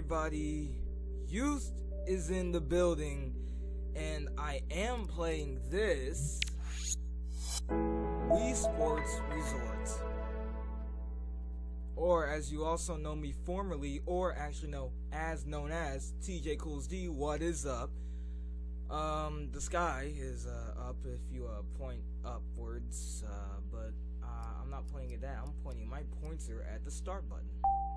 everybody, Youth is in the building, and I am playing this Wii Sports Resort, or as you also know me formerly, or actually know as known as TJ Cools D. What is up? The sky is up if you point upwards, but I'm not pointing at that. I'm pointing my pointer at the start button.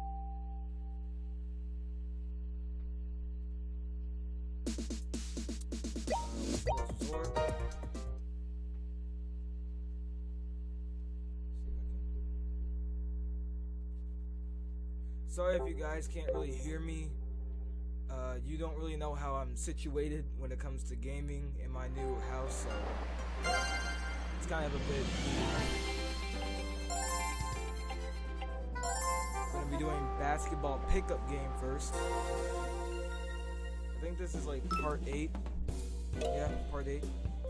Sorry if you guys can't really hear me. You don't really know how I'm situated when it comes to gaming in my new house, so it's kind of a bit we're gonna be doing basketball pickup game first. I think this is like part 8. Yeah, part 8.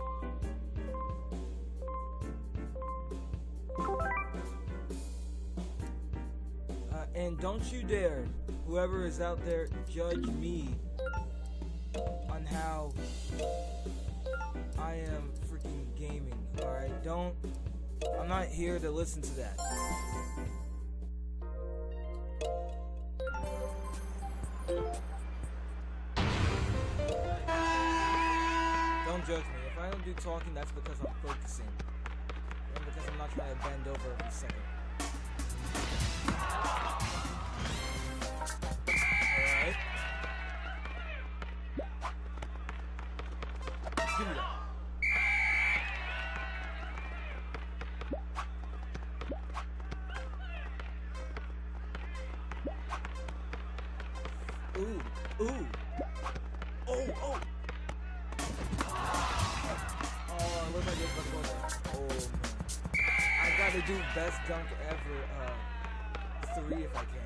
And don't you dare, whoever is out there, judge me on how I am freaking gaming, alright? I'm not here to listen to that. Don't judge me. If I don't do talking, that's because I'm focusing. And because I'm not trying to bend over every second. Alright. Give me that. Ooh, ooh. Oh, oh. Oh, it looks like it's about to go there. Oh, man. I gotta do best dunk ever, 3 if I can.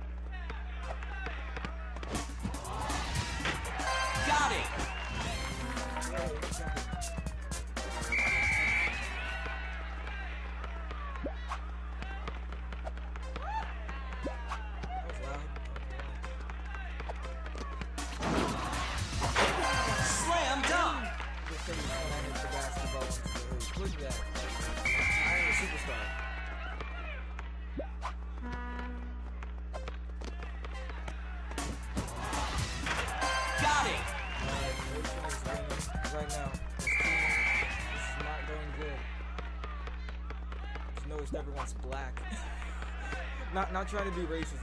Got it! Slam dunk! Look at that. I am a superstar. Got it! Right now. This is not going good. Just noticed everyone's black. not trying to be racist.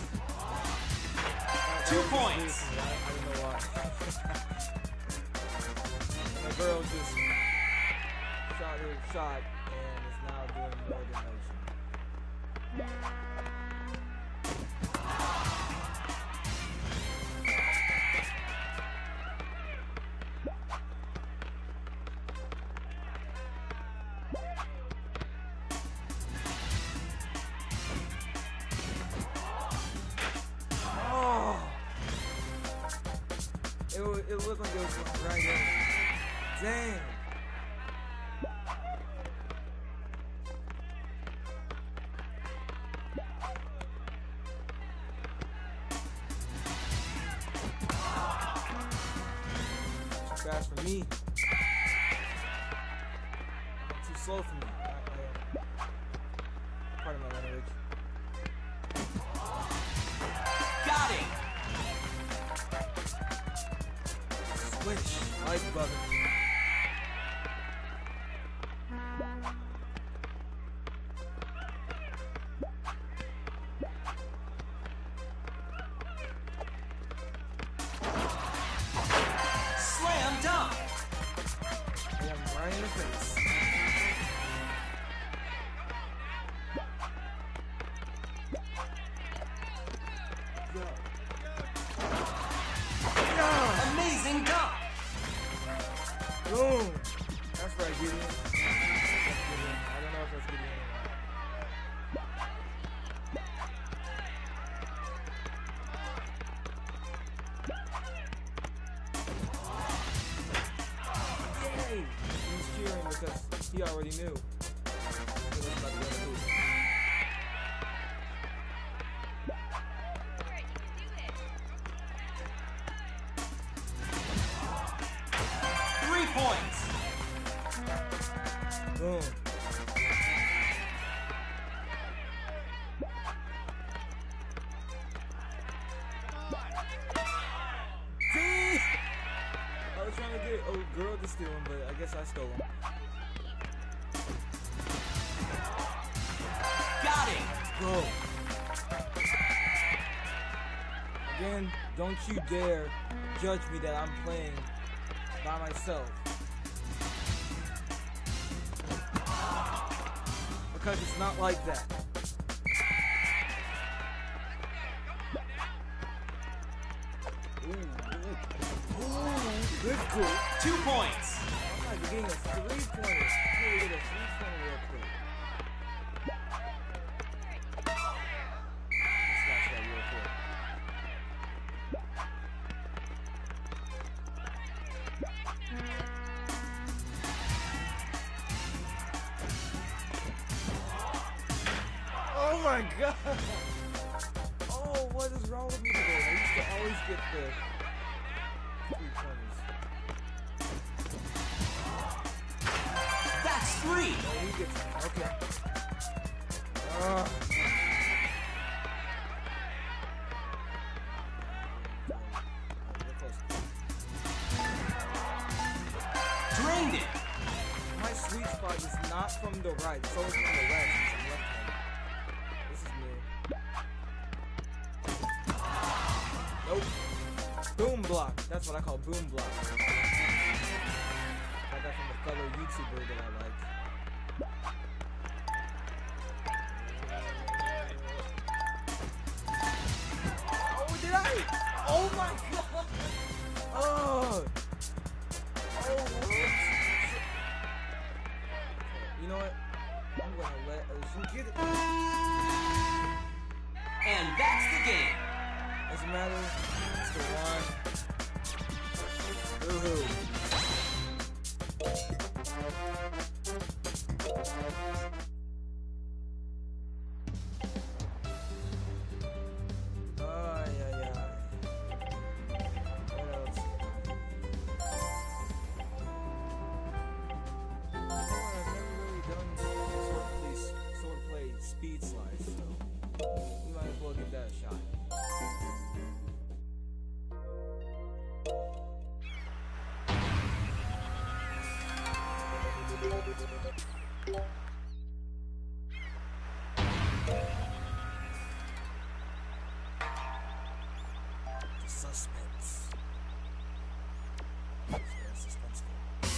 2 points. I don't know why. My girl just shot her shot and is now doing more than motion. It looked like it was going right in. Dang. Too fast for me. Too slow for me. Pardon my language. Got it! Swish, like butter. Slam dunk! I am right in the face. Amazing dunk! Boom! That's right, Gideon. I don't know if that's Gideon or not. Yay! He was cheering because he already knew. He was about to go to hoop. points. Boom. See? I was trying to get a girl to steal him, but I guess I stole him. Got it. Bro. Again, don't you dare judge me that I'm playing by myself. Because it's not like that. Good cool. 2 points. I'm like getting a 3-pointer. I'm gonna get a 3-pointer real quick. Let's smash that real quick. Oh my god! Oh, what is wrong with me today? I used to always get the 3-pointers. That's 3. Oh, he gets it. Okay. Drained it. My sweet spot is not from the right, it's always from the left. Since I'm left-handed. This is new. Nope. Boom block. That's what I call boom block. I got from a fellow YouTuber that I like. Oh, did I? Oh my god! Oh! Oh, what? You know what? I'm gonna let Ocean get it. And that's the game. Doesn't matter. It's the one. Woohoo. Ay, ay, ay. What else? I've never really done sort of play speed slides, so we might as well give that a shot. The suspense. It's very suspenseful.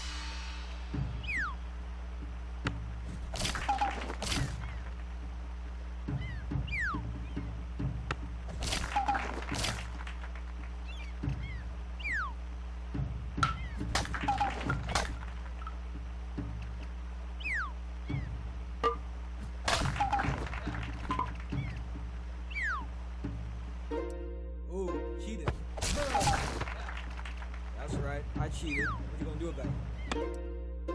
Ooh, cheated. That's right, I cheated. What you gonna do about it?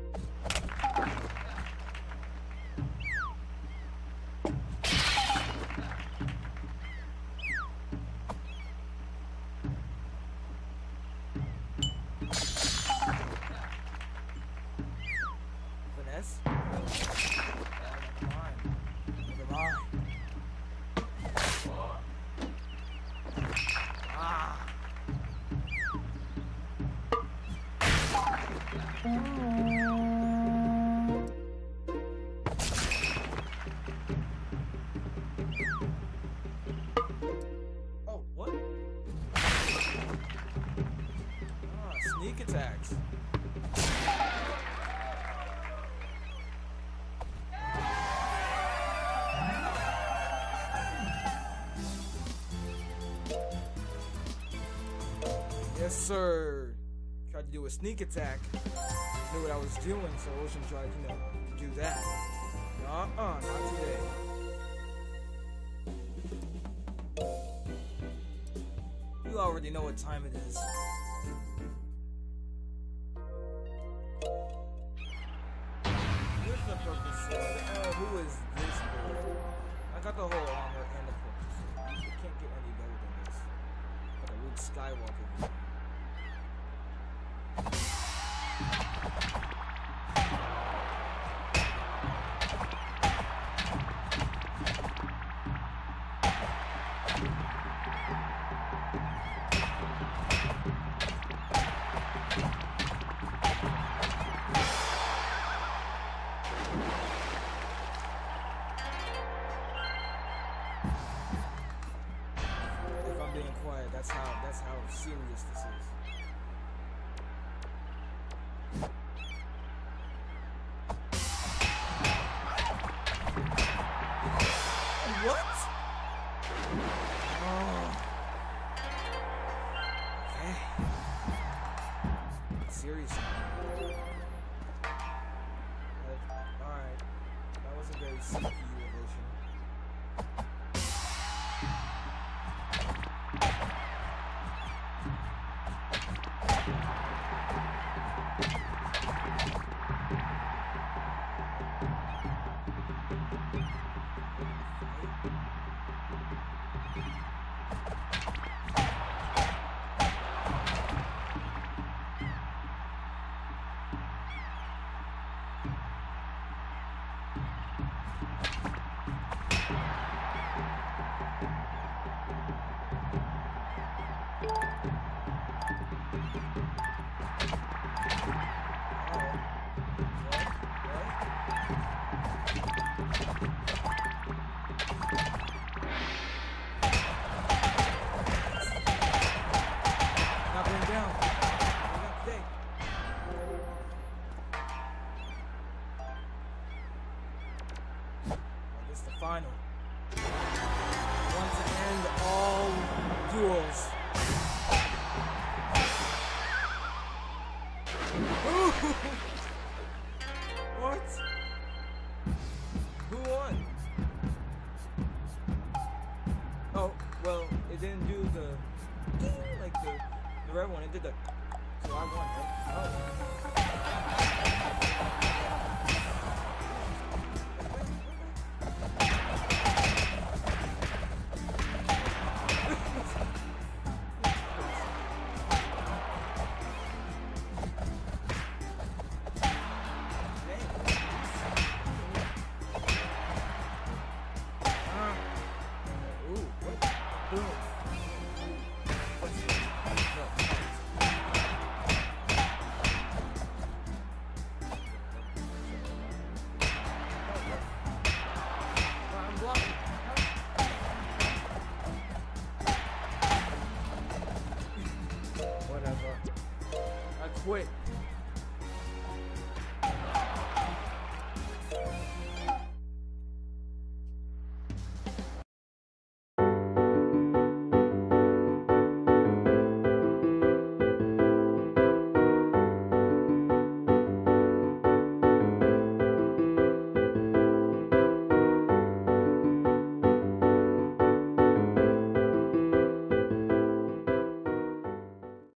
Finesse? Never mind. Never mind. Ah. Oh, what? Ah, sneak attacks. Yes, sir. Tried to do a sneak attack. Knew what I was doing, so Ocean tried, to do that. Not today. You already know what time it is. Where's the purple sword? Oh, who is this boy? I got the whole armor and the purple sword. You can't get any better than this. Got a Luke Skywalker here. CPU version. Not going down. Not today. This is the final. Want to end all duels. What? Who won? Oh, well, it didn't do the like the red one. It did the so I won, right? Oh. Whatever. I quit.